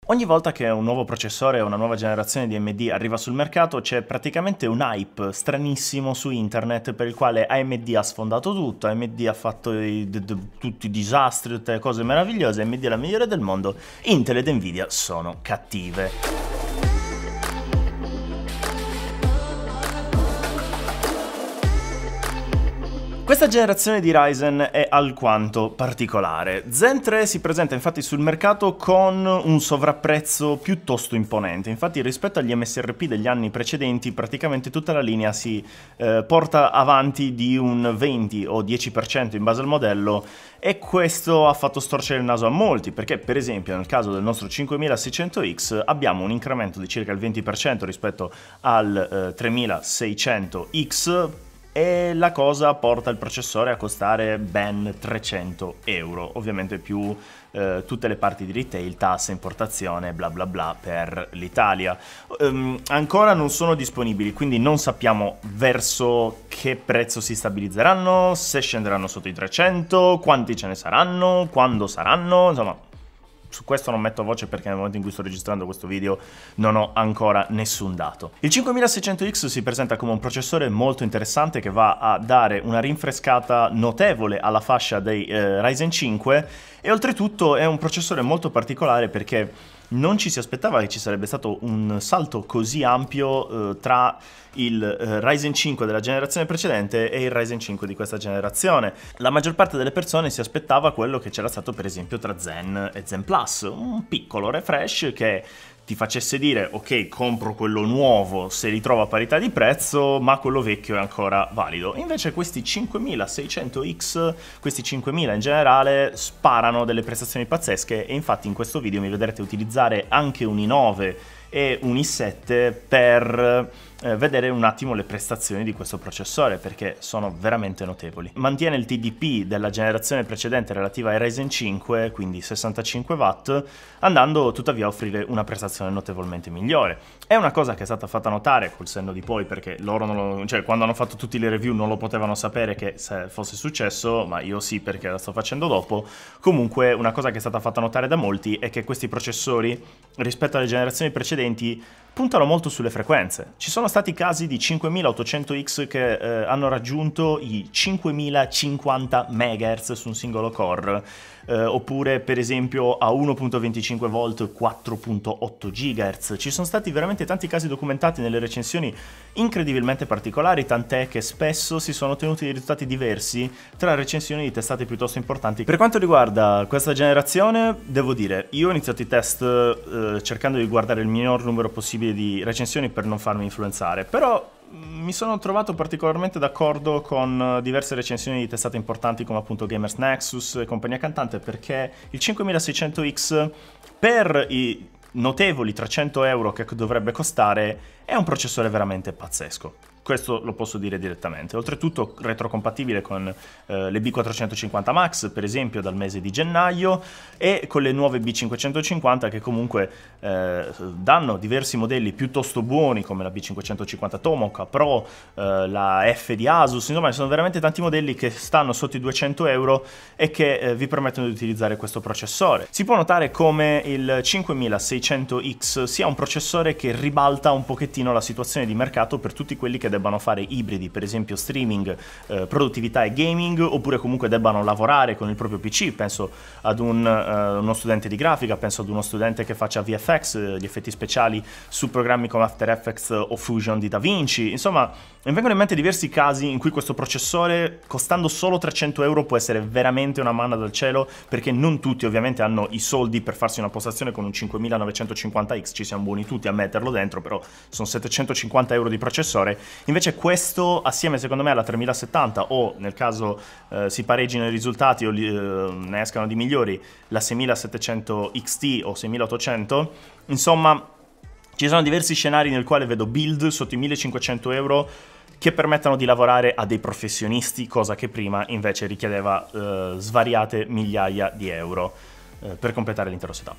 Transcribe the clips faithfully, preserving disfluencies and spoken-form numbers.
Ogni volta che un nuovo processore o una nuova generazione di A M D arriva sul mercato c'è praticamente un hype stranissimo su internet per il quale A M D ha sfondato tutto, A M D ha fatto i, d, d, tutti i disastri, tutte le cose meravigliose, A M D è la migliore del mondo, Intel ed Nvidia sono cattive. Questa generazione di Ryzen è alquanto particolare. Zen tre si presenta infatti sul mercato con un sovrapprezzo piuttosto imponente, infatti rispetto agli M S R P degli anni precedenti praticamente tutta la linea si eh, porta avanti di un venti o dieci per cento in base al modello, e questo ha fatto storcere il naso a molti, perché per esempio nel caso del nostro cinquemilaseicento X abbiamo un incremento di circa il venti per cento rispetto al eh, tremilaseicento X, e la cosa porta il processore a costare ben trecento euro, ovviamente più eh, tutte le parti di retail, tasse, importazione, bla bla bla per l'Italia. Um, ancora non sono disponibili, quindi non sappiamo verso che prezzo si stabilizzeranno, se scenderanno sotto i trecento, quanti ce ne saranno, quando saranno, insomma. Su questo non metto voce perché nel momento in cui sto registrando questo video non ho ancora nessun dato. Il cinquemilaseicento X si presenta come un processore molto interessante che va a dare una rinfrescata notevole alla fascia dei eh, Ryzen cinque, e oltretutto è un processore molto particolare perché non ci si aspettava che ci sarebbe stato un salto così ampio eh, tra il eh, Ryzen cinque della generazione precedente e il Ryzen cinque di questa generazione. La maggior parte delle persone si aspettava quello che c'era stato per esempio tra Zen e Zen Plus, un piccolo refresh che ti facesse dire ok, compro quello nuovo se ritrovo a parità di prezzo, ma quello vecchio è ancora valido. Invece questi cinquemilaseicento X, questi cinquemila in generale, sparano delle prestazioni pazzesche, e infatti in questo video mi vedrete utilizzare anche un i nove e un i sette per eh, vedere un attimo le prestazioni di questo processore, perché sono veramente notevoli. Mantiene il T D P della generazione precedente relativa ai Ryzen cinque, quindi sessantacinque watt, andando tuttavia a offrire una prestazione notevolmente migliore. È una cosa che è stata fatta notare col senno di poi, perché loro non lo, cioè quando hanno fatto tutti le review non lo potevano sapere che se fosse successo, ma io sì perché la sto facendo dopo. Comunque una cosa che è stata fatta notare da molti è che questi processori rispetto alle generazioni precedenti puntano molto sulle frequenze. Ci sono stati casi di cinquemilaottocento X che eh, hanno raggiunto i cinquemilacinquanta megahertz su un singolo core, eh, oppure per esempio a uno virgola venticinque volt quattro virgola otto gigahertz. Ci sono stati veramente tanti casi documentati nelle recensioni incredibilmente particolari, tant'è che spesso si sono ottenuti dei risultati diversi tra recensioni di testate piuttosto importanti. Per quanto riguarda questa generazione, devo dire, io ho iniziato i test eh, cercando di guardare il minor numero possibile di recensioni per non farmi influenzare, però mi sono trovato particolarmente d'accordo con diverse recensioni di testate importanti come appunto Gamers Nexus e compagnia cantante, perché il cinquemilaseicento X per i notevoli trecento euro che dovrebbe costare è un processore veramente pazzesco. Questo lo posso dire direttamente. Oltretutto retrocompatibile con eh, le B quattrocentocinquanta Max, per esempio, dal mese di gennaio, e con le nuove B cinquecentocinquanta che comunque eh, danno diversi modelli piuttosto buoni, come la B cinquecentocinquanta Tomahawk Pro, eh, la F di Asus, insomma ci sono veramente tanti modelli che stanno sotto i duecento euro e che eh, vi permettono di utilizzare questo processore. Si può notare come il cinquemilaseicento X sia un processore che ribalta un pochettino la situazione di mercato per tutti quelli che debbano fare ibridi, per esempio streaming, eh, produttività e gaming, oppure comunque debbano lavorare con il proprio P C. Penso ad un, uh, uno studente di grafica, penso ad uno studente che faccia V F X, eh, gli effetti speciali su programmi come After Effects o Fusion di DaVinci. Insomma, mi vengono in mente diversi casi in cui questo processore, costando solo trecento euro, può essere veramente una manna dal cielo, perché non tutti ovviamente hanno i soldi per farsi una postazione con un cinquemilanovecentocinquanta X, ci siamo buoni tutti a metterlo dentro, però sono settecentocinquanta euro di processore. Invece questo, assieme secondo me alla tremilasettanta, o nel caso eh, si pareggino i risultati o li, eh, ne escano di migliori, la seimilasettecento X T o seimilaottocento, insomma ci sono diversi scenari nel quale vedo build sotto i millecinquecento euro che permettano di lavorare a dei professionisti, cosa che prima invece richiedeva eh, svariate migliaia di euro per completare l'intero setup.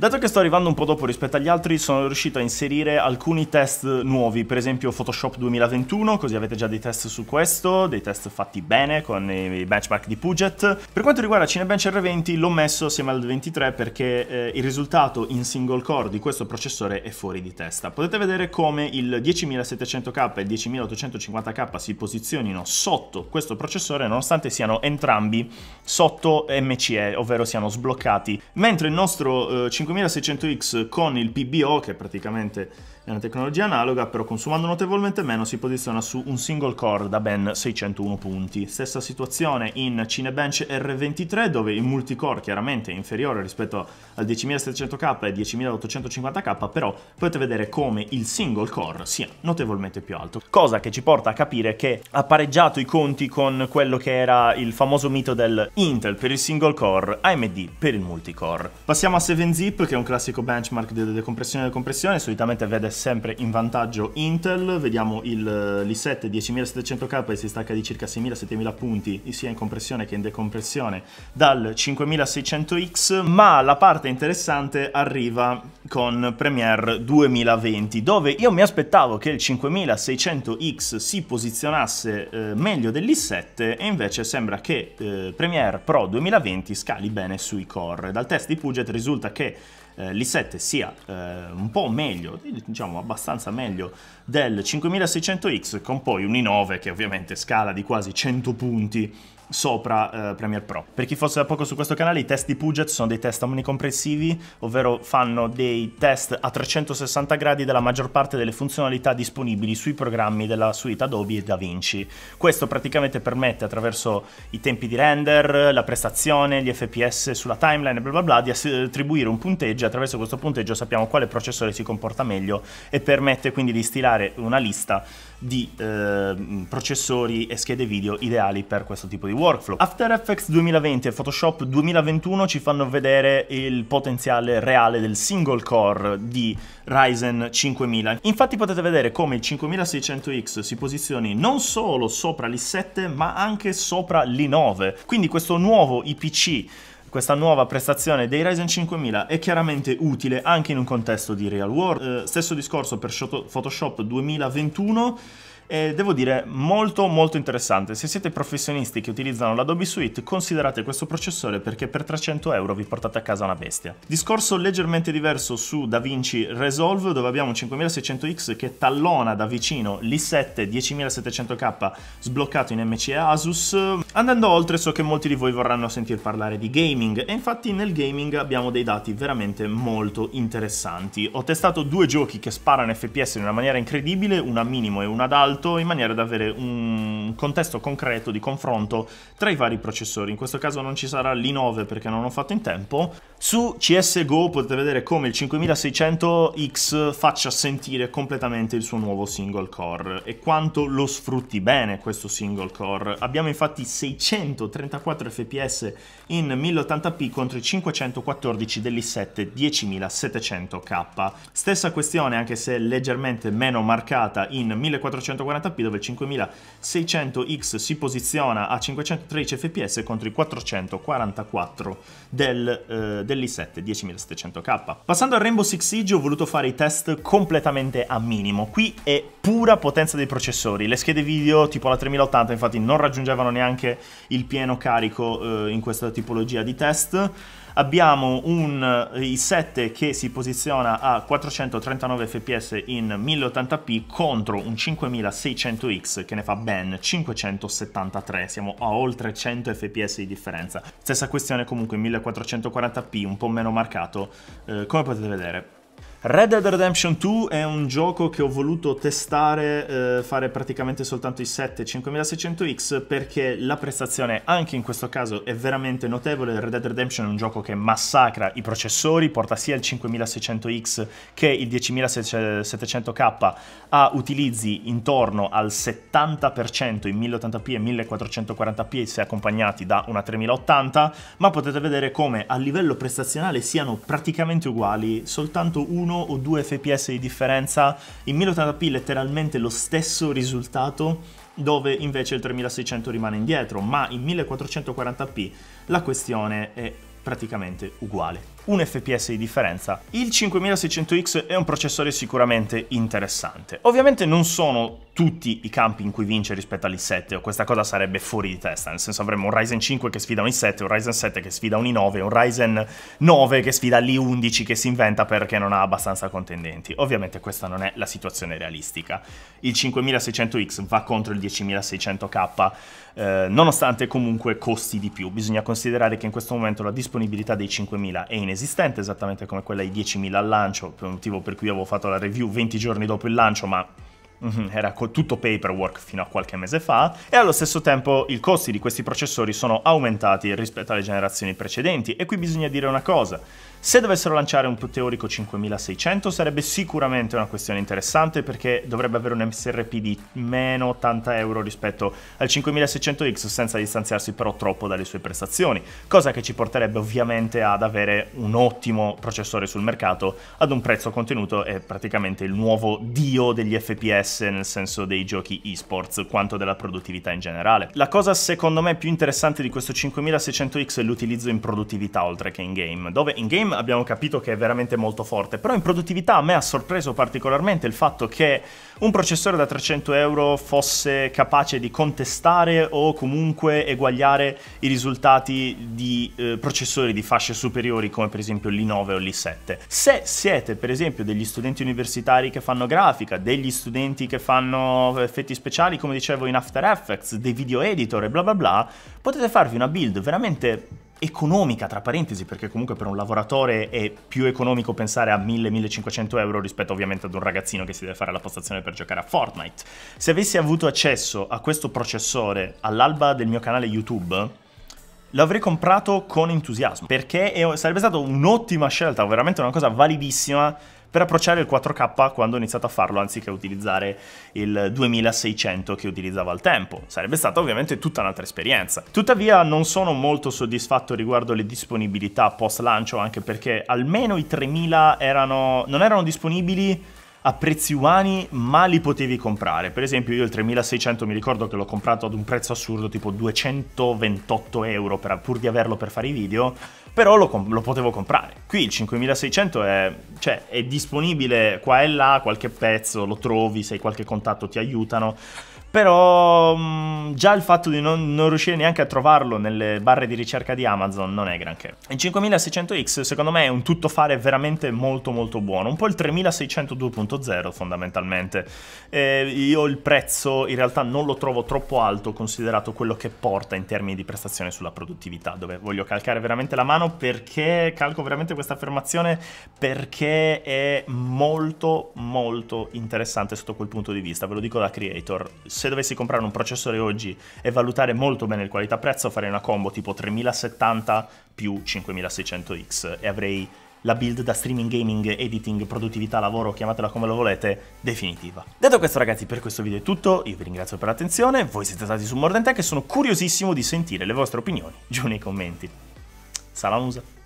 Dato che sto arrivando un po' dopo rispetto agli altri, sono riuscito a inserire alcuni test nuovi, per esempio Photoshop duemilaventuno, così avete già dei test su questo, dei test fatti bene con i benchmark di Puget. Per quanto riguarda Cinebench R venti l'ho messo assieme al ventitré perché eh, il risultato in single core di questo processore è fuori di testa. Potete vedere come il diecimilasettecento K e il diecimilaottocentocinquanta K si posizionino sotto questo processore nonostante siano entrambi sotto M C E, ovvero siano sbloccati, mentre il nostro eh, cinquemilaseicento X con il P B O, che praticamente è una tecnologia analoga, però consumando notevolmente meno, si posiziona su un single core da ben seicentouno punti. Stessa situazione in Cinebench R ventitré, dove il multicore chiaramente è inferiore rispetto al diecimilasettecento K e diecimilaottocentocinquanta K, però potete vedere come il single core sia notevolmente più alto, cosa che ci porta a capire che ha pareggiato i conti con quello che era il famoso mito del Intel per il single core, A M D per il multicore. Passiamo a sette zip, che è un classico benchmark di decompressione e decompressione, solitamente vede sempre in vantaggio Intel. Vediamo l'i sette diecimilasettecento K e si stacca di circa seimila settemila punti sia in compressione che in decompressione dal cinquemilaseicento X, ma la parte interessante arriva con Premiere duemilaventi, dove io mi aspettavo che il cinquemilaseicento X si posizionasse eh, meglio dell'i sette e invece sembra che eh, Premiere Pro duemilaventi scali bene sui core. Dal test di Puget risulta che Eh, l'i sette sia eh, un po' meglio, diciamo abbastanza meglio del cinquemilaseicento X, con poi un i nove che ovviamente scala di quasi cento punti sopra eh, Premiere Pro. Per chi fosse da poco su questo canale, i test di Puget sono dei test omnicompressivi, ovvero fanno dei test a trecentosessanta gradi della maggior parte delle funzionalità disponibili sui programmi della suite Adobe e DaVinci. Questo praticamente permette, attraverso i tempi di render, la prestazione, gli F P S sulla timeline e bla bla bla, di attribuire un punteggio, e attraverso questo punteggio sappiamo quale processore si comporta meglio e permette quindi di stilare una lista di eh, processori e schede video ideali per questo tipo di workflow. After Effects duemilaventi e Photoshop duemilaventuno ci fanno vedere il potenziale reale del single core di Ryzen cinquemila. Infatti potete vedere come il cinquemilaseicento X si posizioni non solo sopra l'i sette ma anche sopra l'i nove, quindi questo nuovo I P C, questa nuova prestazione dei Ryzen cinquemila è chiaramente utile anche in un contesto di real world. Eh, stesso discorso per Photoshop duemilaventuno. E devo dire molto molto interessante. Se siete professionisti che utilizzano l'Adobe Suite, considerate questo processore perché per trecento euro vi portate a casa una bestia. Discorso leggermente diverso su DaVinci Resolve, dove abbiamo un cinquemilaseicento X che tallona da vicino l'i sette diecimilasettecento K sbloccato in M C E Asus. Andando oltre, so che molti di voi vorranno sentir parlare di gaming, e infatti nel gaming abbiamo dei dati veramente molto interessanti. Ho testato due giochi che sparano F P S in una maniera incredibile, una a minimo e una ad alto, in maniera da avere un contesto concreto di confronto tra i vari processori. In questo caso non ci sarà l'i nove perché non ho fatto in tempo. Su C S G O potete vedere come il cinquemilaseicento X faccia sentire completamente il suo nuovo single core e quanto lo sfrutti bene questo single core. Abbiamo infatti seicentotrentaquattro F P S in mille ottanta p contro i cinquecentoquattordici dell'i sette diecimilasettecento K. Stessa questione, anche se leggermente meno marcata, in millequattrocentoquaranta p, dove il cinquemilaseicento X si posiziona a cinquecentotredici F P S contro i quattrocentoquarantaquattro del, eh, dell'i sette diecimilasettecento K. Passando al Rainbow Six Siege ho voluto fare i test completamente a minimo. Qui è pura potenza dei processori. Le schede video tipo la tremila ottanta infatti non raggiungevano neanche il pieno carico eh, in questa tipologia di test. Abbiamo un i sette che si posiziona a quattrocentotrentanove F P S in mille ottanta p contro un cinquemilaseicento X che ne fa ben cinquecentosettantatré, siamo a oltre cento F P S di differenza. Stessa questione comunque in millequattrocentoquaranta p, un po' meno marcato, eh, come potete vedere. Red Dead Redemption due è un gioco che ho voluto testare, eh, fare praticamente soltanto i sette cinquemilaseicento X perché la prestazione anche in questo caso è veramente notevole. Red Dead Redemption è un gioco che massacra i processori, porta sia il cinquemilaseicento X che il diecimilasettecento K a utilizzi intorno al settanta per cento in mille ottanta p e millequattrocentoquaranta p se accompagnati da una tremila ottanta, ma potete vedere come a livello prestazionale siano praticamente uguali, soltanto uno o due F P S di differenza. In mille ottanta p letteralmente lo stesso risultato, dove invece il tremilaseicento rimane indietro, ma in millequattrocentoquaranta p la questione è praticamente uguale. un F P S di differenza. Il cinquemilaseicento X è un processore sicuramente interessante. Ovviamente non sono tutti i campi in cui vince rispetto all'i sette, o questa cosa sarebbe fuori di testa, nel senso avremmo un Ryzen cinque che sfida un i sette, un Ryzen sette che sfida un i nove, un Ryzen nove che sfida l'i undici che si inventa perché non ha abbastanza contendenti. Ovviamente questa non è la situazione realistica. Il cinquemilaseicento X va contro il diecimilaseicento K, eh, nonostante comunque costi di più. Bisogna considerare che in questo momento la disponibilità dei cinquemila è inesistente, esattamente come quella dei diecimila al lancio, per un motivo per cui avevo fatto la review venti giorni dopo il lancio, ma era tutto paperwork fino a qualche mese fa, e allo stesso tempo i costi di questi processori sono aumentati rispetto alle generazioni precedenti. E qui bisogna dire una cosa: se dovessero lanciare un più teorico cinquemilaseicento sarebbe sicuramente una questione interessante, perché dovrebbe avere un M S R P di meno ottanta euro rispetto al cinquemilaseicento X, senza distanziarsi però troppo dalle sue prestazioni, cosa che ci porterebbe ovviamente ad avere un ottimo processore sul mercato ad un prezzo contenuto e praticamente il nuovo dio degli F P S, nel senso dei giochi esports, quanto della produttività in generale. La cosa secondo me più interessante di questo cinquemilaseicento X è l'utilizzo in produttività oltre che in game, dove in game abbiamo capito che è veramente molto forte, però in produttività a me ha sorpreso particolarmente il fatto che un processore da trecento euro fosse capace di contestare o comunque eguagliare i risultati di eh, processori di fasce superiori come per esempio l'i nove o l'i sette. Se siete per esempio degli studenti universitari che fanno grafica, degli studenti che fanno effetti speciali come dicevo in After Effects, dei video editor e bla bla bla, potete farvi una build veramente economica, tra parentesi, perché comunque per un lavoratore è più economico pensare a mille millecinquecento euro rispetto ovviamente ad un ragazzino che si deve fare la postazione per giocare a Fortnite. Se avessi avuto accesso a questo processore all'alba del mio canale YouTube, l'avrei comprato con entusiasmo, perché è, sarebbe stata un'ottima scelta, veramente una cosa validissima per approcciare il quattro K quando ho iniziato a farlo, anziché utilizzare il duemilaseicento che utilizzavo al tempo. Sarebbe stata ovviamente tutta un'altra esperienza. Tuttavia non sono molto soddisfatto riguardo le disponibilità post lancio, anche perché almeno i tremila erano, non erano disponibili a prezzi umani, ma li potevi comprare. Per esempio io il tremilaseicento mi ricordo che l'ho comprato ad un prezzo assurdo, tipo duecentoventotto euro per, pur di averlo per fare i video, però lo, lo potevo comprare. Qui il cinquemilaseicento è, cioè, è disponibile qua e là, qualche pezzo lo trovi, se hai qualche contatto ti aiutano, però mh, già il fatto di non, non riuscire neanche a trovarlo nelle barre di ricerca di Amazon non è granché. Il cinquemilaseicento X secondo me è un tuttofare veramente molto molto buono, un po' il tremilaseicento due punto zero fondamentalmente. Eh, io il prezzo in realtà non lo trovo troppo alto considerato quello che porta in termini di prestazione sulla produttività, dove voglio calcare veramente la mano, perché calco veramente questa affermazione, perché è molto molto interessante sotto quel punto di vista, ve lo dico da creator. Se dovessi comprare un processore oggi e valutare molto bene il qualità-prezzo, farei una combo tipo tremilasettanta più cinquemilaseicento X e avrei la build da streaming, gaming, editing, produttività, lavoro, chiamatela come lo volete, definitiva. Detto questo ragazzi, per questo video è tutto, io vi ringrazio per l'attenzione, voi siete stati su More Than Tech e sono curiosissimo di sentire le vostre opinioni giù nei commenti. Salam usa!